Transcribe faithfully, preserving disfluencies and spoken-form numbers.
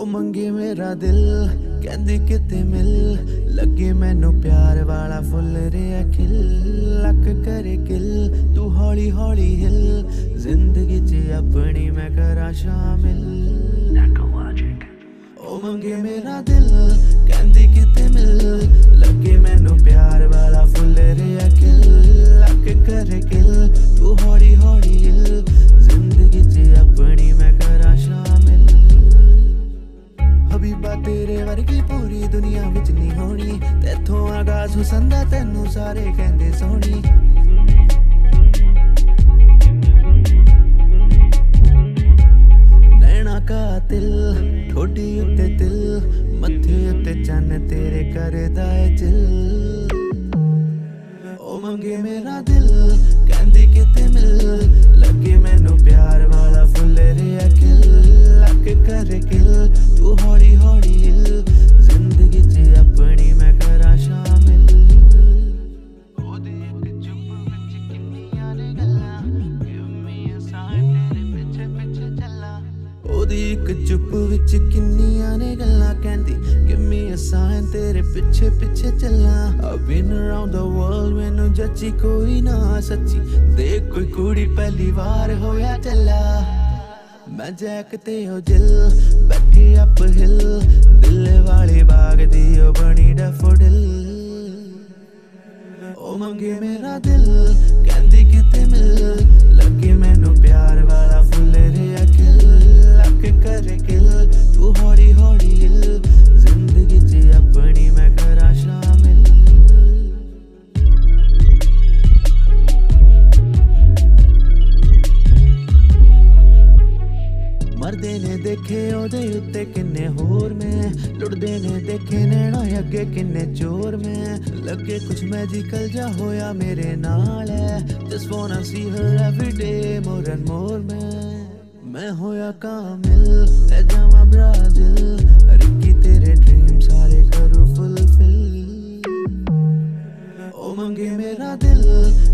मंगे मेरा दिल कहंदी किते मिल लगे मैनू प्यार वाला फुल रिया खिल लक करे किल तू हौली हौली हिल जिंदगी च अपनी मैं करा शामिल। ओ मंगे मेरा दिल कहंदी किते मिल लगे मैनू प्यार वाला फुल रिया खिल लक करे किल तू हौली हौली हिल जिंदगी च अपनी मैं करा शामिल। हबीबा तेरे वर्गी पूरी दुनिया विच नहीं होनी तेथों आगाज हुसन दा तैनू सारे कहंदे सोहनी। नैना कातिल ठोडी उत्ते तिल मथे उत्ते चन्न तेरे करदा है चिल। ओ मंगे मेरा दिल कहंदी किते मिल लगे मैनू प्यार वाला फुल रिया खिल लक करे किल तू हौली हौली हिल जिंदगी च अपनी मैं करा शामिल। ओदी इक चुप विच किन्नियां ने गल्लां गिव मी अ साइन तेरे पिछे पिछे चला। ओदी इक चुप विच किन्नियां ने गल्लां कहंदी गिव मी अ साइन तेरे पिछे पिछे चला। I've been around the world मैनू जच्ची कोई ना सच्ची देख कोई कुड़ी पहली बार होया चला। मैं जैक ते हो जिल बैठी अप हिल दिल वाले बाग दी ओ बनी डैफोडिल। ओ मंगे मेरा दिल कहंदी किते मिल लगे मैनू प्यार वाला फुल रिया खिल लक करे किल तू हौली हौली हिल जिंदगी च अपनी मैं करा शामिल। मरदे ने देखे ओदे उत्ते किन्ने होर में लुटदे ने देखे नैना अगे किन्ने चोर में लगे कुछ मैजिकल जा होया मेरे नाल है just wanna see her every day more and more में मैं होया कामिल ले जावा ब्राजील रिक्की तेरे ड्रीम सारे करूँ फुलफिल। ओ मंगे मेरा दिल